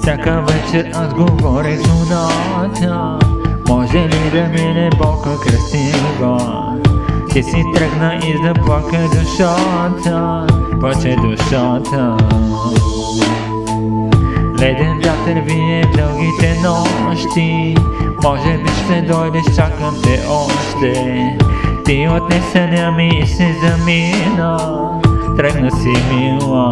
Всяка вечер аз говорех с луната. Може ли да мине болка красива? Ти си тръгна и заплака душата, плаче душата. Леден вятър вие в дългите нощи. Може би ще дойдеш, чакам те още. Ти отнеса ми и се замина. Тръгна си, мила.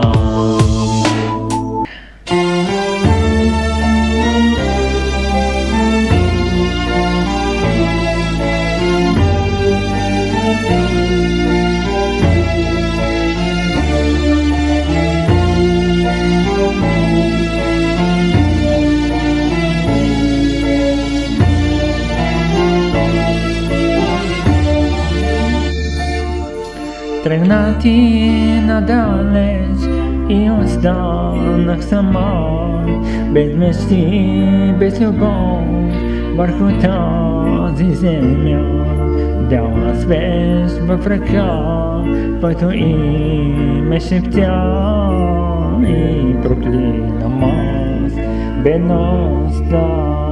Тръгна ти надалеч и останах сама, без мечти, без любов върху тази земя. Дала свещ в ръка, който име шептя и проклинам аз бедността.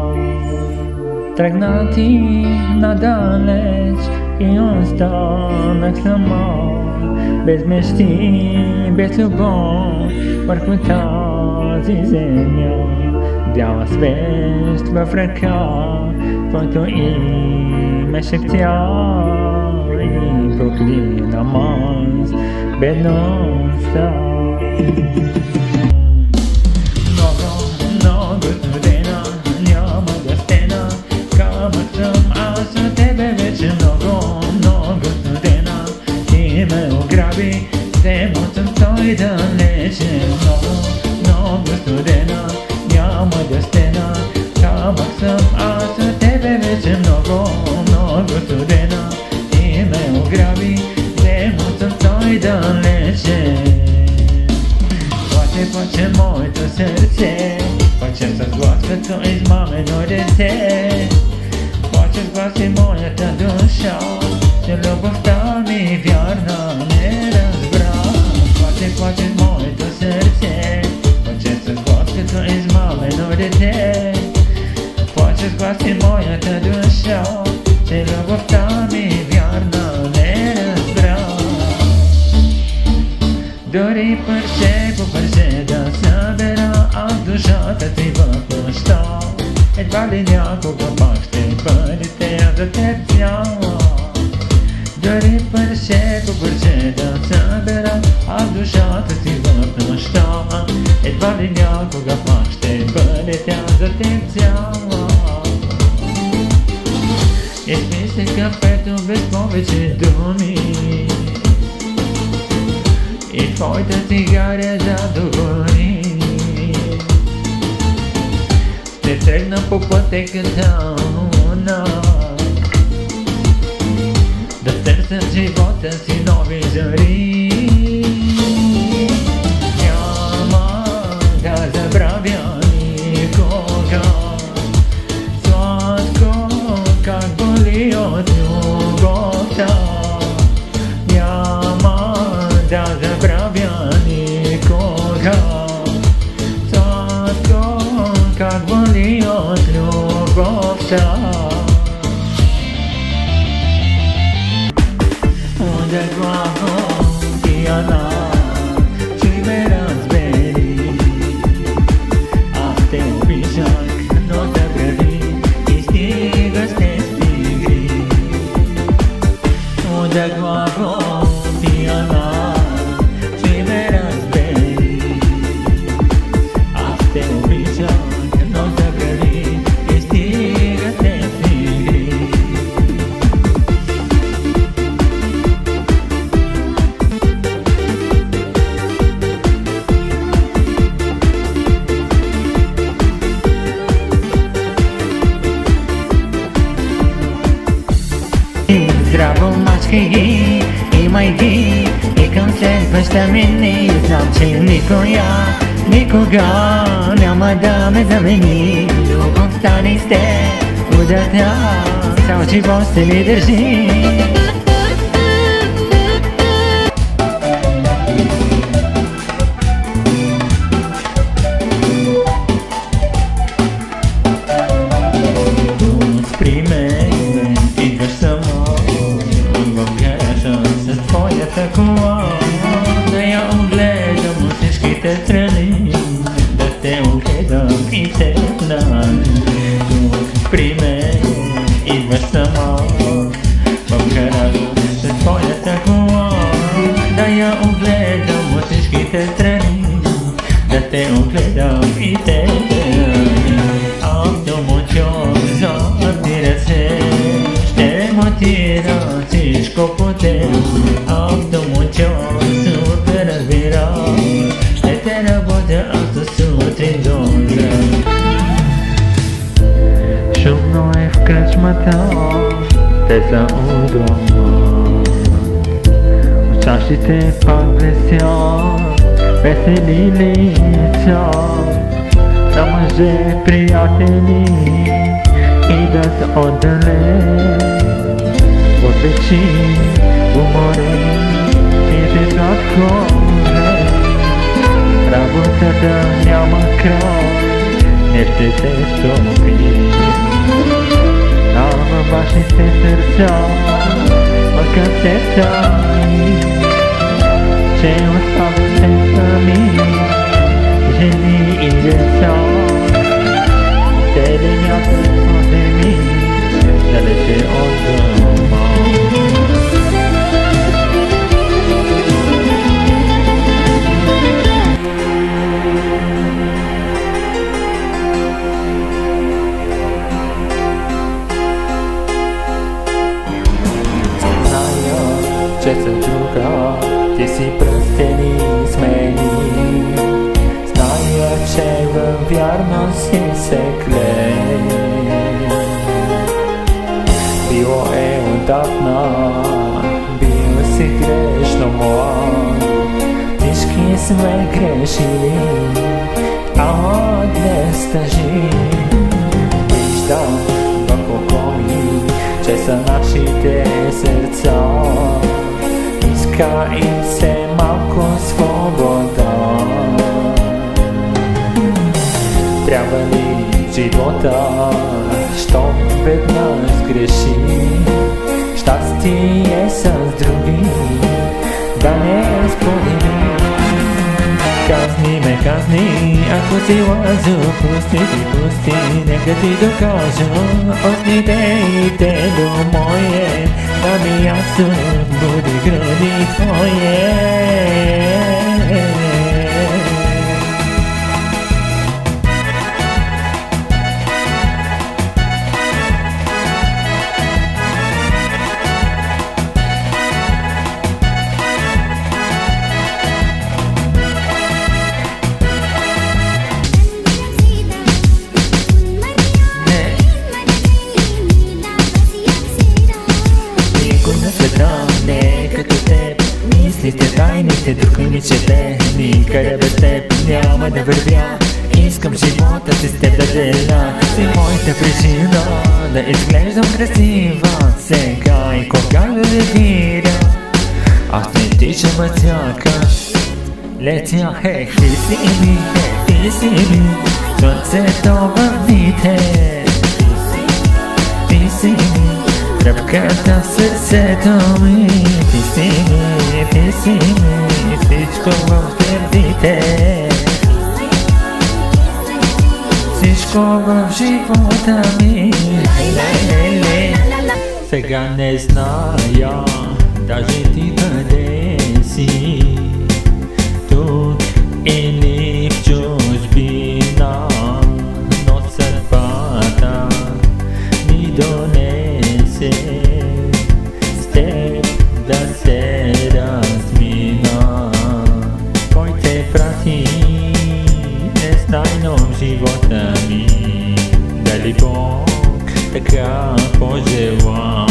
Тръгна ти надалеч и останах сама, без мечти, без любов върху тази земя. Бяла свещ в ръка, който име шептя и проклинам аз бедността. Много студена, няма да стена, камък съм аз за тебе вече. Много студена, ти ме ограби, все съм той далече. Много студена, няма да стена, камък съм аз за тебе вече. Много студена, ти ме ограби, все съм той далече. Плаче моето сърце, плаче с глас като измамено дете. Плаче с глас и моята душа, че любовта ми вярна не разбра. Плаче моето сърце, плаче с глас като измамено дете. Плаче с глас и моята душа, че любовта ми вярна не разбра. Дори парче по парче да събера аз душата ти в нощта. Едва ли някога пак ще бъдете за теб цяла. Дори парче по парче да събера аз душата ти в нощта. Едва ли някога пак ще бъде тя за теб цяла. Изпи се кафето без повече думи и твоята цигаря задоволи. Ще тръгна по пътеката да търся в живота си нови зори. Няма да забравя никога сладко как боли от любовта. Няма да забравя никога сладко как боли от любовта. Удар глава и она, че ме разбери. Аз те обичах, но забрави и стига сте стигли. Удар глава и она, че ме разбери. Аз те обичах, но забрави и стига сте стигли. Здраво, мачкай ги, имай ги и към следваща мини. Знам, че никога няма да ме замени. Любовта ни сте удата, цял живот се ми държи. те страни, да те огледам и те знам. Тук при мен идваш сама в гаража с твоята кола, да я огледам от всичките страни, да те огледам и те знам. Автомотор запира се, ще монтира всичко по теб. Автомотор супер разбира, ще те работя авто сутрин до обяд. Шумно е в кръчмата, те са у дома. Чашите пак блестят, весели лица. На мъже приятели идат отдалеч, от вечи уморени и те сладко време. Работата няма край, не ще се стопи. А във вашите сърца мъкат се тайни, че оставате сами жени и деца. Те ли мятат одеми, далече от дома. Че съм друга, ти си пръстени смени. Зная, че във вярност си се клея. Било е отдавна, бил си грешно млад. Всички сме грешили, ама днес тъжи. Виждам в око ми, че са нашите сърца. Иска им се малко свобода. Трябва ли живота, щом веднъж греши? Щастие с други да не сподели. Казни ме, казни, ако си лазо, пусти ти, пусти, нека ти докажа от идеите до мое. Да ми ясно буди гръди твое. Мислите тайните, друг ми чете. Никъде без теб няма да вървя. Искам живота си с теб да деля. Си моята причина да изглеждам красива сега и кога да видя. Аз не тичам, а сякаш летя. Ти си ми, ти си ми слънцето в дните. Ти си ми тръпката в сърцето ми. Ти си ми, ти си ми, всичко в сърдите. Всичко в живота ми. Сега не зная даже ти къде си, тук или в чужбина, но съдбата ми донесе с теб да се размина. Кой те прати, не знайно в живота ми, дали Бог така пожела,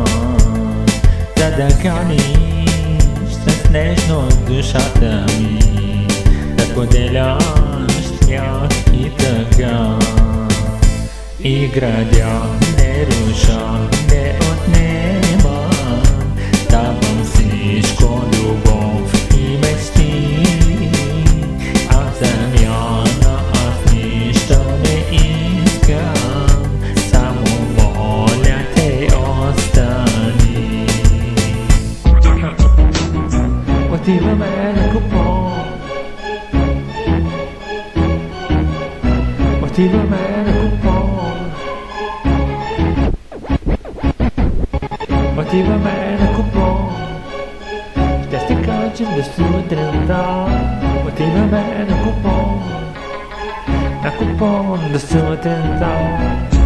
за да каниш с нежност душата ми, да споделяш смях и тъга. И градя, не руша, не отнема, давам всичко, любов и мечти. А замяна аз нищо не искам, само моля те остани. Отиваме на купон, Motivame no cupom. Motivame no cupom. Deste cante da sua trenta. Motivame no cupom. Na cupom da sua trenta.